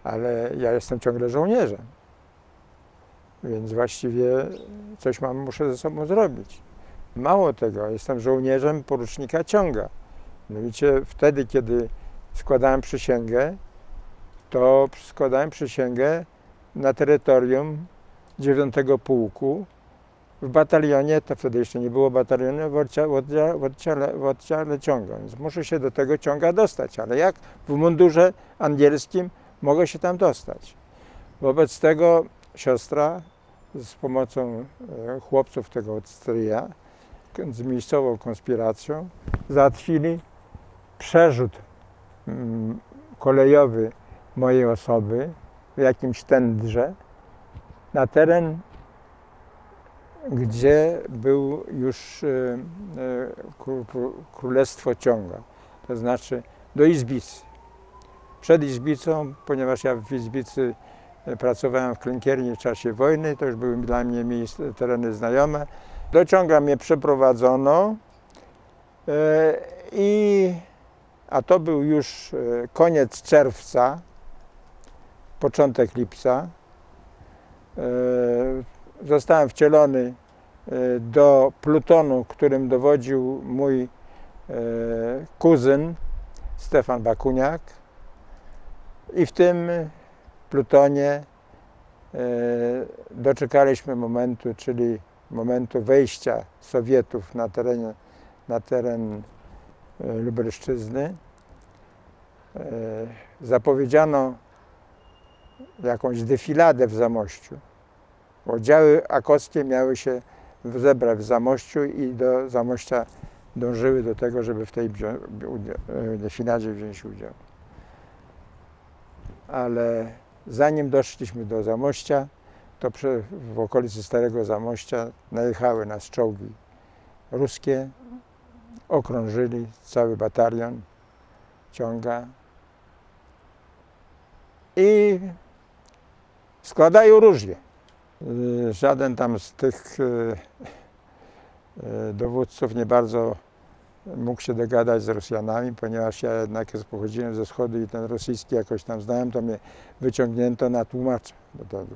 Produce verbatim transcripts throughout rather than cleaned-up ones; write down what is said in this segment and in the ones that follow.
ale ja jestem ciągle żołnierzem, więc właściwie coś mam, muszę ze sobą zrobić. Mało tego, jestem żołnierzem porucznika Ciąga. Mianowicie wtedy, kiedy składałem przysięgę, to składałem przysięgę na terytorium dziewiątego Pułku w batalionie, to wtedy jeszcze nie było batalionu, w oddziale, w oddziale, w oddziale Ciąga, więc muszę się do tego Ciąga dostać, ale jak w mundurze angielskim mogę się tam dostać? Wobec tego siostra z pomocą chłopców tego odstryja, z miejscową konspiracją, załatwili przerzut kolejowy mojej osoby w jakimś tędrze na teren, gdzie był już Królestwo Ciąga, to znaczy do Izbicy. Przed Izbicą, ponieważ ja w Izbicy pracowałem w klinkierni w czasie wojny, to już były dla mnie miejsce, tereny znajome. Do Ciąga mnie przeprowadzono, i, a to był już koniec czerwca, początek lipca. Zostałem wcielony do plutonu, którym dowodził mój kuzyn Stefan Bakuniak, i w tym plutonie doczekaliśmy momentu, czyli momentu wejścia Sowietów na, terenie, na teren Lubelszczyzny. Zapowiedziano jakąś defiladę w Zamościu. Oddziały akowskie miały się zebrać w Zamościu i do Zamościa dążyły do tego, żeby w tej defiladzie wziąć udział. Ale zanim doszliśmy do Zamościa, to w okolicy Starego Zamościa najechały nas czołgi ruskie, okrążyli cały batalion Ciąga i składają różnie. Żaden tam z tych dowódców nie bardzo mógł się dogadać z Rosjanami, ponieważ ja jednak pochodziłem ze wschodu i ten rosyjski jakoś tam znałem, to mnie wyciągnięto na tłumacza do tego.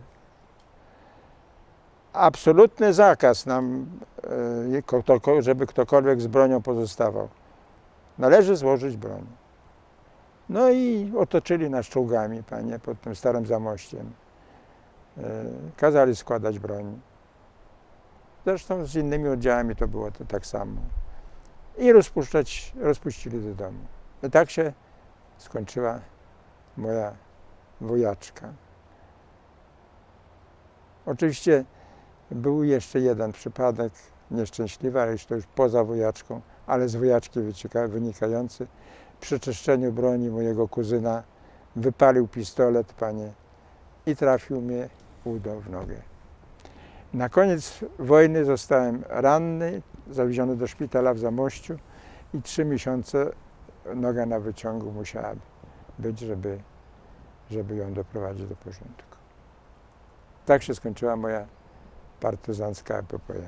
Absolutny zakaz nam, żeby ktokolwiek z bronią pozostawał. Należy złożyć broń. No i otoczyli nas czołgami, panie, pod tym Starym Zamościem. Kazali składać broń. Zresztą z innymi oddziałami to było to tak samo. I rozpuszczać, rozpuścili do domu. I tak się skończyła moja wojaczka. Oczywiście był jeszcze jeden przypadek nieszczęśliwy, ale to już poza wojaczką, ale z wojaczki wynikający. Przy czyszczeniu broni mojego kuzyna wypalił pistolet, panie, i trafił mnie udo w nogę. Na koniec wojny zostałem ranny, zawieziony do szpitala w Zamościu i trzy miesiące noga na wyciągu musiała być, żeby, żeby ją doprowadzić do porządku. Tak się skończyła moja partyzancka epopeja.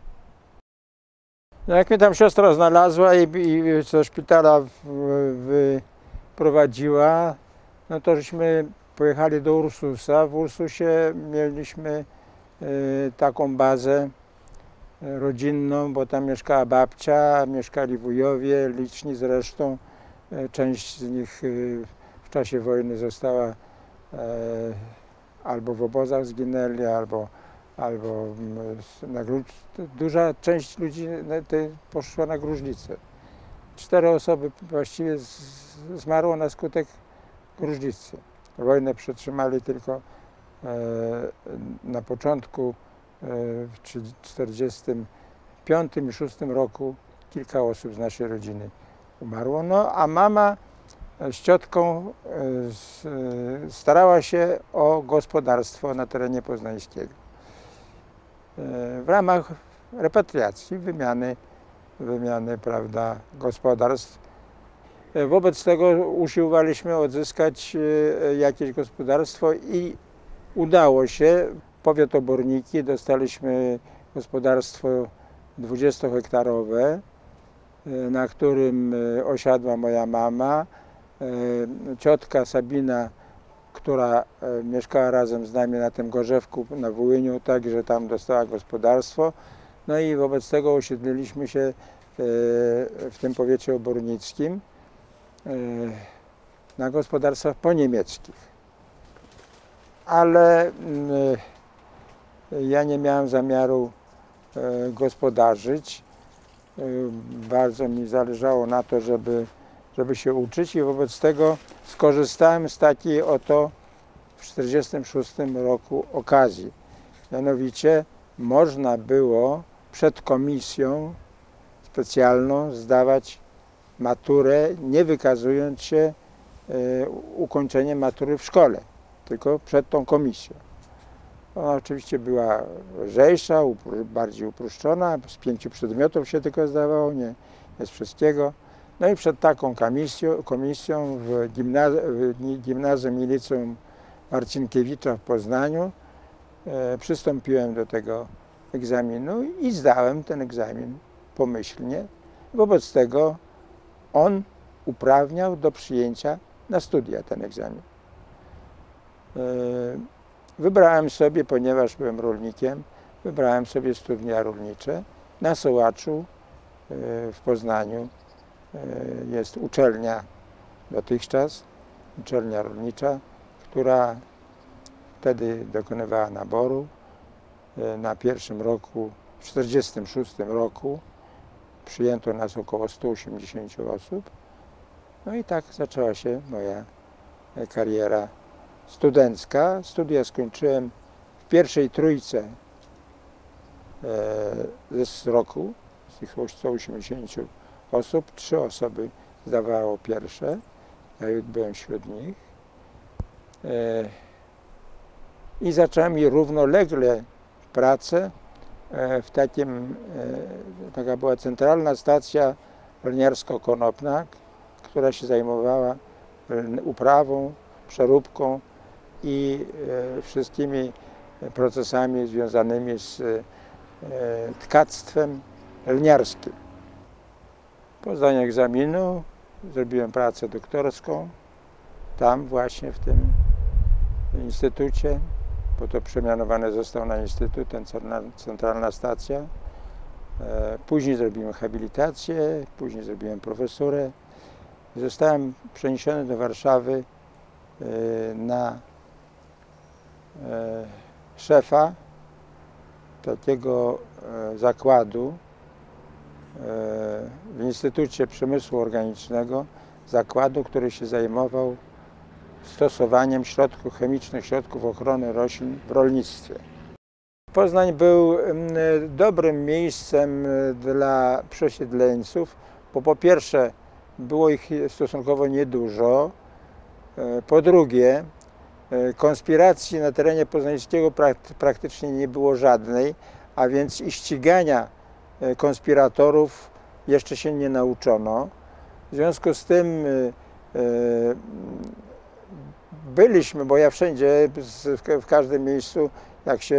No jak mnie tam siostra znalazła i, i do szpitala wyprowadziła, no to żeśmy pojechali do Ursusa. W Ursusie mieliśmy y, taką bazę rodzinną, bo tam mieszkała babcia, mieszkali wujowie, liczni zresztą. Część z nich y, w czasie wojny została y, albo w obozach zginęli, albo, albo na duża część ludzi poszła na gruźlicę. Cztery osoby właściwie zmarło na skutek gruźlicy. Wojnę przetrzymali tylko e, na początku e, w tysiąc dziewięćset czterdziestym piątym i szóstym roku kilka osób z naszej rodziny umarło. No a mama z ciotką e, z, e, starała się o gospodarstwo na terenie poznańskiego. E, w ramach repatriacji, wymiany, wymiany prawda, gospodarstw. Wobec tego usiłowaliśmy odzyskać jakieś gospodarstwo i udało się. Powiat Oborniki, dostaliśmy gospodarstwo dwudziestohektarowe, na którym osiadła moja mama. Ciotka Sabina, która mieszkała razem z nami na tym Gorzewku na Wołyniu, także tam dostała gospodarstwo. No i wobec tego osiedliliśmy się w tym powiecie obornickim na gospodarstwach poniemieckich. Ale ja nie miałem zamiaru gospodarzyć. Bardzo mi zależało na to, żeby, żeby się uczyć i wobec tego skorzystałem z takiej oto w tysiąc dziewięćset czterdziestym szóstym roku okazji. Mianowicie można było przed komisją specjalną zdawać maturę, nie wykazując się ukończeniem matury w szkole, tylko przed tą komisją. Ona oczywiście była lżejsza, bardziej uproszczona, z pięciu przedmiotów się tylko zdawało, nie, nie z wszystkiego. No i przed taką komisją, komisją w, gimnazy w Gimnazjum i Liceum Marcinkiewicza w Poznaniu e, przystąpiłem do tego egzaminu i zdałem ten egzamin pomyślnie. Wobec tego on uprawniał do przyjęcia na studia ten egzamin. E, Wybrałem sobie, ponieważ byłem rolnikiem, wybrałem sobie studia rolnicze. Na Sołaczu w Poznaniu jest uczelnia dotychczas, uczelnia rolnicza, która wtedy dokonywała naboru. Na pierwszym roku, w tysiąc dziewięćset czterdziestym szóstym roku przyjęto nas około stu osiemdziesięciu osób. No i tak zaczęła się moja kariera studencka. Studia skończyłem w pierwszej trójce z roku, z tych stu osiemdziesięciu osób, trzy osoby zdawało pierwsze, ja byłem wśród nich. I zacząłem i równolegle pracę w takim, taka była centralna stacja lniarsko-konopna, która się zajmowała uprawą, przeróbką i e, wszystkimi procesami związanymi z e, tkactwem lniarskim. Po zdaniu egzaminu zrobiłem pracę doktorską, tam właśnie w tym instytucie, bo to przemianowany został na instytut, ten centralna stacja. E, później zrobiłem habilitację, później zrobiłem profesurę. Zostałem przeniesiony do Warszawy na szefa takiego zakładu w Instytucie Przemysłu Organicznego, zakładu, który się zajmował stosowaniem środków chemicznych, środków ochrony roślin w rolnictwie. Poznań był dobrym miejscem dla przesiedleńców, bo po pierwsze było ich stosunkowo niedużo. Po drugie, konspiracji na terenie poznańskiego praktycznie nie było żadnej, a więc i ścigania konspiratorów jeszcze się nie nauczono. W związku z tym byliśmy, bo ja wszędzie, w każdym miejscu, jak się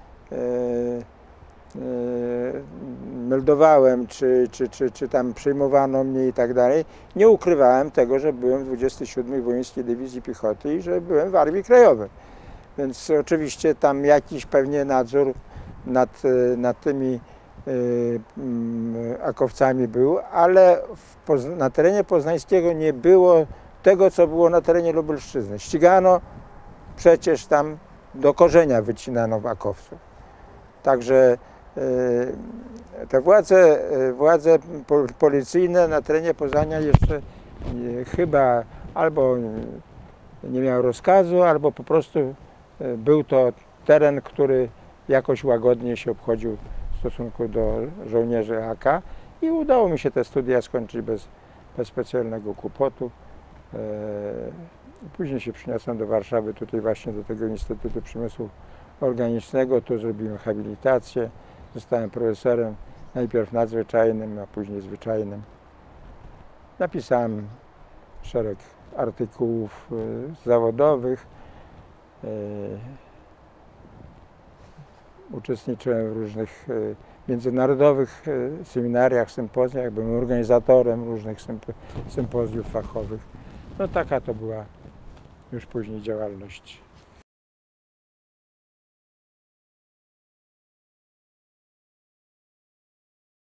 meldowałem, czy, czy, czy, czy tam przyjmowano mnie i tak dalej, nie ukrywałem tego, że byłem w dwudziestej siódmej Wołyńskiej Dywizji Piechoty i że byłem w Armii Krajowej. Więc oczywiście tam jakiś pewnie nadzór nad, nad tymi y, y, akowcami był, ale w, na terenie poznańskiego nie było tego, co było na terenie Lubelszczyzny. Ścigano przecież tam do korzenia, wycinano akowców. Także te władze, władze policyjne na terenie Poznania jeszcze chyba albo nie miały rozkazu, albo po prostu był to teren, który jakoś łagodnie się obchodził w stosunku do żołnierzy A K i udało mi się te studia skończyć bez, bez specjalnego kłopotu. Później się przyniosłem do Warszawy, tutaj właśnie do tego Instytutu Przemysłu Organicznego, tu zrobiłem habilitację. Zostałem profesorem, najpierw nadzwyczajnym, a później zwyczajnym. Napisałem szereg artykułów zawodowych. Uczestniczyłem w różnych międzynarodowych seminariach, sympozjach, byłem organizatorem różnych sympozjów fachowych. No taka to była już później działalność.